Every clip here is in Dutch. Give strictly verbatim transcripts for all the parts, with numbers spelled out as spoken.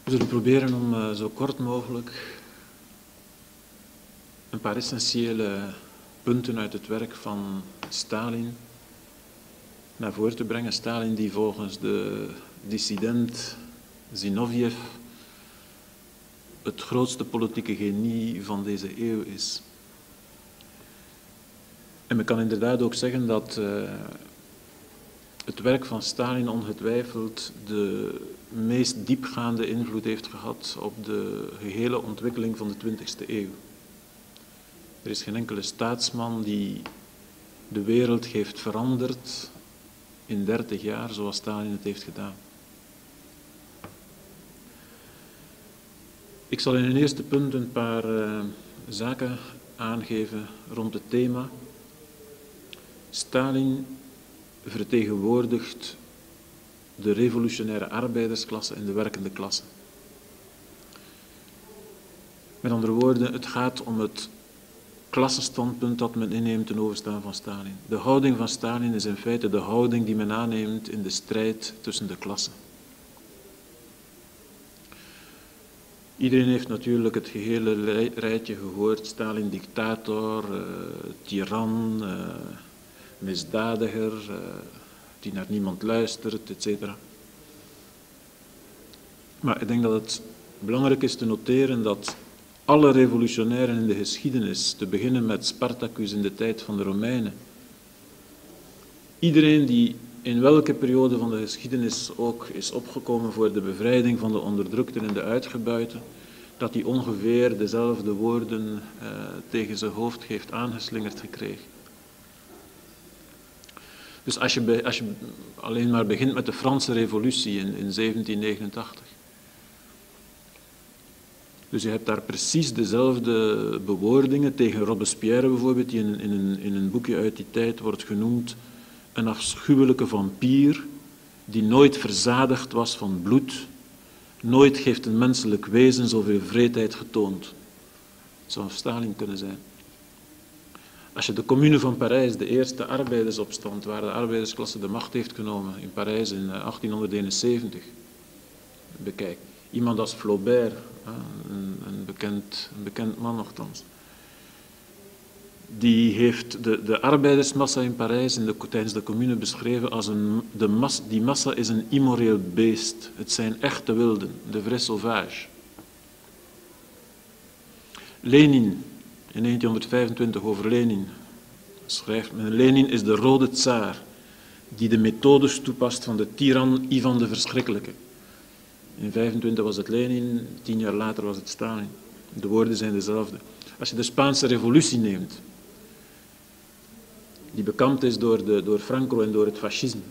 We zullen proberen om uh, zo kort mogelijk een paar essentiële punten uit het werk van Stalin naar voren te brengen. Stalin die volgens de dissident Zinoviev het grootste politieke genie van deze eeuw is. En men kan inderdaad ook zeggen dat uh, het werk van Stalin ongetwijfeld de meest diepgaande invloed heeft gehad op de gehele ontwikkeling van de twintigste eeuw. Er is geen enkele staatsman die de wereld heeft veranderd in dertig jaar zoals Stalin het heeft gedaan. Ik zal in een eerste punt een paar uh, zaken aangeven rond het thema. Stalin vertegenwoordigt de revolutionaire arbeidersklasse en de werkende klasse. Met andere woorden, het gaat om het klassenstandpunt dat men inneemt ten overstaan van Stalin. De houding van Stalin is in feite de houding die men aanneemt in de strijd tussen de klassen. Iedereen heeft natuurlijk het gehele rijtje gehoord. Stalin dictator, uh, tiran, uh, misdadiger, uh, die naar niemand luistert, et cetera. Maar ik denk dat het belangrijk is te noteren dat alle revolutionairen in de geschiedenis, te beginnen met Spartacus in de tijd van de Romeinen, iedereen die in welke periode van de geschiedenis ook is opgekomen voor de bevrijding van de onderdrukten en de uitgebuiten, dat hij ongeveer dezelfde woorden uh, tegen zijn hoofd heeft aangeslingerd gekregen. Dus als je, be, als je alleen maar begint met de Franse revolutie in, in zeventien negenentachtig. Dus je hebt daar precies dezelfde bewoordingen tegen Robespierre bijvoorbeeld, die in, in, een, in een boekje uit die tijd wordt genoemd een afschuwelijke vampier die nooit verzadigd was van bloed. Nooit heeft een menselijk wezen zoveel wreedheid getoond. Het zou Stalin kunnen zijn. Als je de Commune van Parijs, de eerste arbeidersopstand, waar de arbeidersklasse de macht heeft genomen in Parijs in achttienhonderdeenenzeventig, bekijkt. Iemand als Flaubert, een, een, bekend, een bekend man nogthans, die heeft de, de arbeidersmassa in Parijs in de, tijdens de Commune beschreven als een, de mas, die massa is een immoreel beest. Het zijn echte wilden, de vrais sauvage. Lenin, in negentienhonderdvijfentwintig over Lenin, schrijft men, Lenin is de rode tsaar, die de methodes toepast van de tiran Ivan de Verschrikkelijke. In vijfentwintig was het Lenin, tien jaar later was het Stalin. De woorden zijn dezelfde. Als je de Spaanse revolutie neemt, die bekampt is door, de, door Franco en door het fascisme.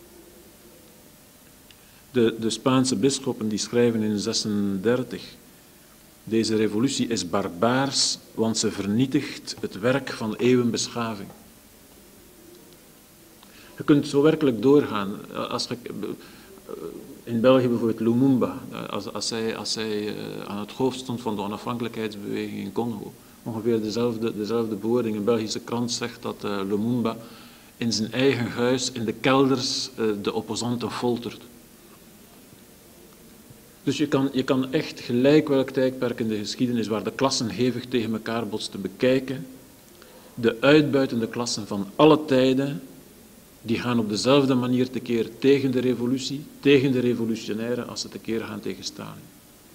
De, de Spaanse bisschoppen die schrijven in zesendertig, deze revolutie is barbaars, want ze vernietigt het werk van eeuwen beschaving. Je kunt zo werkelijk doorgaan. Als je, in België bijvoorbeeld Lumumba, als, als hij, als hij aan het hoofd stond van de onafhankelijkheidsbeweging in Congo, ongeveer dezelfde, dezelfde bewoording. Een Belgische krant zegt dat uh, Lumumba in zijn eigen huis, in de kelders, uh, de opposanten foltert. Dus je kan, je kan echt gelijk welk tijdperk in de geschiedenis waar de klassen hevig tegen elkaar botsten bekijken. De uitbuitende klassen van alle tijden, die gaan op dezelfde manier tekeer tegen de revolutie, tegen de revolutionairen, als ze tekeer gaan tegen Stalin.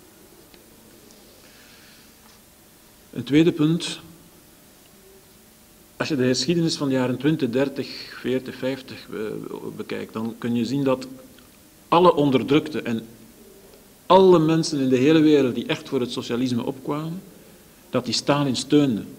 Een tweede punt. Als je de geschiedenis van de jaren twintig, dertig, veertig, vijftig bekijkt, dan kun je zien dat alle onderdrukte en alle mensen in de hele wereld die echt voor het socialisme opkwamen, dat die Stalin steunden.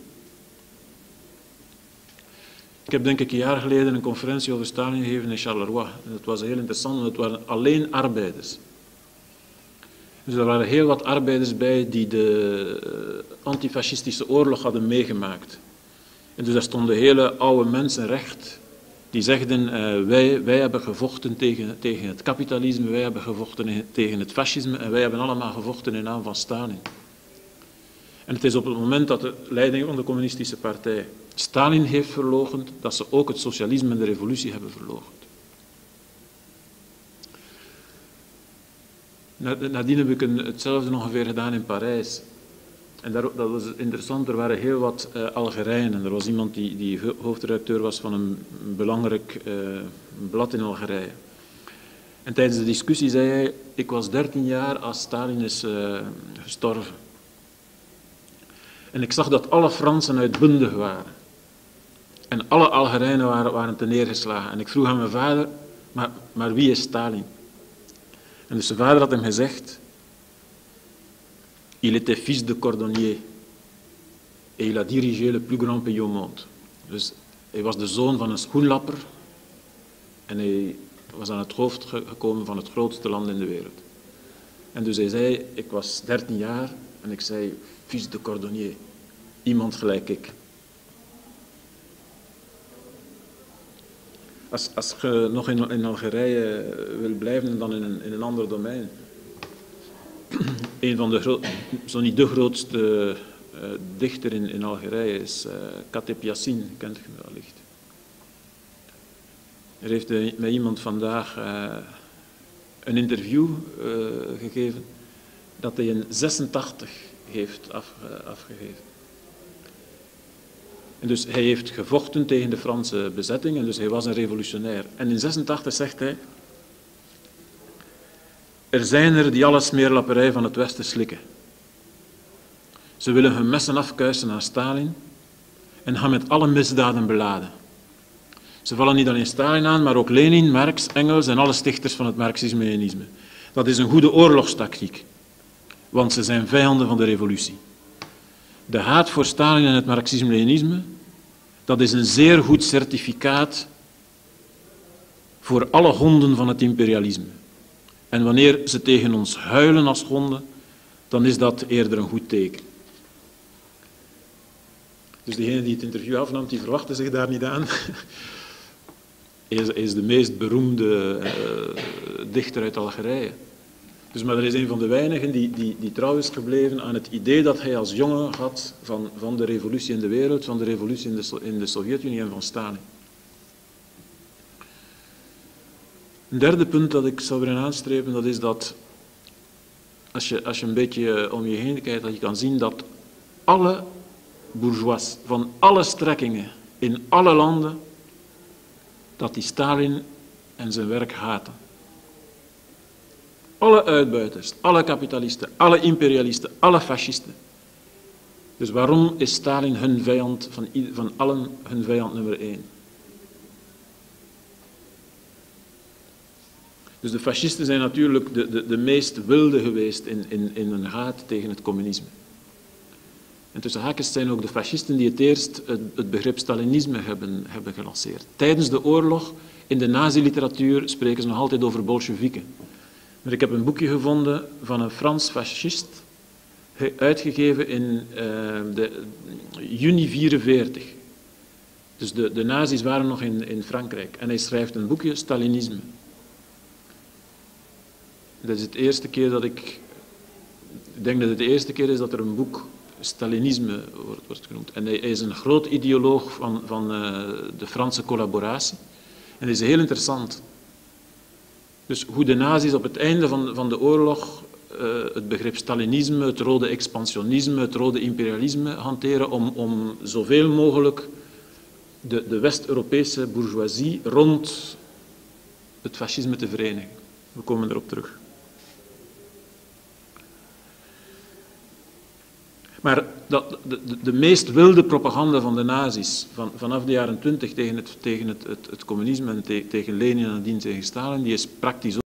Ik heb denk ik een jaar geleden een conferentie over Stalin gegeven in Charleroi. En dat was heel interessant, want het waren alleen arbeiders. Dus er waren heel wat arbeiders bij die de antifascistische oorlog hadden meegemaakt. En dus daar stonden hele oude mensen recht, die zegden, uh, wij, wij hebben gevochten tegen, tegen het kapitalisme, wij hebben gevochten tegen het fascisme en wij hebben allemaal gevochten in naam van Stalin. En het is op het moment dat de leiding van de communistische partij Stalin heeft verloochend, dat ze ook het socialisme en de revolutie hebben verloochend. Nadien heb ik een, hetzelfde ongeveer gedaan in Parijs. En daar, dat was interessant, er waren heel wat uh, Algerijnen. Er was iemand die, die hoofdredacteur was van een belangrijk uh, blad in Algerije. En tijdens de discussie zei hij, ik was dertien jaar als Stalin is uh, gestorven. En ik zag dat alle Fransen uitbundig waren. En alle Algerijnen waren, waren te neergeslagen. En ik vroeg aan mijn vader, maar, maar wie is Stalin? En dus zijn vader had hem gezegd, il était fils de cordonnier. Et il a dirigé le plus grand pays au monde. Dus hij was de zoon van een schoenlapper. En hij was aan het hoofd gekomen van het grootste land in de wereld. En dus hij zei, ik was dertien jaar en ik zei, fils de cordonnier. Iemand gelijk ik. Als, als je nog in, in Algerije wil blijven, dan in een, in een ander domein. Een van de, zo niet de grootste uh, dichter in, in Algerije is uh, Kateb Yassine, kent je wellicht. Er heeft uh, met iemand vandaag uh, een interview uh, gegeven dat hij in zesentachtig heeft af, uh, afgegeven. En dus hij heeft gevochten tegen de Franse bezetting en dus hij was een revolutionair. En in zesentachtig zegt hij, er zijn er die alle smeerlapperij van het Westen slikken. Ze willen hun messen afkuisen aan Stalin en gaan met alle misdaden beladen. Ze vallen niet alleen Stalin aan, maar ook Lenin, Marx, Engels en alle stichters van het Marxisme-Leninisme. Dat is een goede oorlogstactiek, want ze zijn vijanden van de revolutie. De haat voor Stalin en het Marxisme-Leninisme, dat is een zeer goed certificaat voor alle honden van het imperialisme. En wanneer ze tegen ons huilen als honden, dan is dat eerder een goed teken. Dus degene die het interview afnam, die verwachtte zich daar niet aan. Hij is, is de meest beroemde uh, dichter uit Algerije. Dus, maar er is een van de weinigen die, die, die trouw is gebleven aan het idee dat hij als jongen had van, van de revolutie in de wereld, van de revolutie in de, in de Sovjet-Unie en van Stalin. Een derde punt dat ik zou willen aanstrepen, dat is dat als je, als je een beetje om je heen kijkt, dat je kan zien dat alle bourgeois van alle strekkingen in alle landen, dat die Stalin en zijn werk haten. Alle uitbuiters, alle kapitalisten, alle imperialisten, alle fascisten. Dus waarom is Stalin hun vijand, van, van allen hun vijand nummer één? Dus de fascisten zijn natuurlijk de, de, de meest wilde geweest in, in, in hun haat tegen het communisme. En tussen haakjes zijn ook de fascisten die het eerst het, het begrip Stalinisme hebben, hebben gelanceerd. Tijdens de oorlog, in de nazi-literatuur, spreken ze nog altijd over Bolsjewieken. Maar ik heb een boekje gevonden van een Frans fascist, uitgegeven in uh, de, juni vierenveertig. Dus de, de nazi's waren nog in, in Frankrijk. En hij schrijft een boekje, Stalinisme. Dat is het eerste keer dat ik... Ik denk dat het de eerste keer is dat er een boek Stalinisme wordt, wordt genoemd. En hij, hij is een groot ideoloog van, van uh, de Franse collaboratie. En dat is heel interessant. Dus hoe de nazi's op het einde van, van de oorlog uh, het begrip Stalinisme, het rode expansionisme, het rode imperialisme hanteren om, om zoveel mogelijk de, de West-Europese bourgeoisie rond het fascisme te verenigen. We komen erop terug. Maar dat, de, de, de meest wilde propaganda van de nazi's van, vanaf de jaren twintig tegen het, tegen het, het, het communisme en te, tegen Lenin en nadien tegen Stalin, die is praktisch